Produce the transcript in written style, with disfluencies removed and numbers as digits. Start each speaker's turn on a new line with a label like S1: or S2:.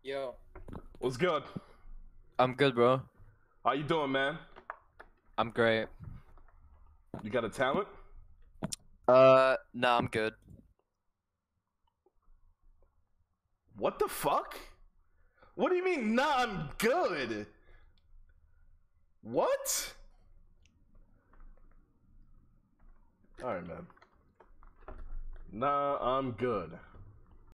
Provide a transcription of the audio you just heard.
S1: Yo,
S2: What's good?
S3: I'm good, bro.
S2: How you doing, man?
S3: I'm great.
S2: You got a talent?
S3: No, I'm good.
S2: What the fuck? What do you mean, nah, I'm good? What? Alright, man. Nah, I'm good.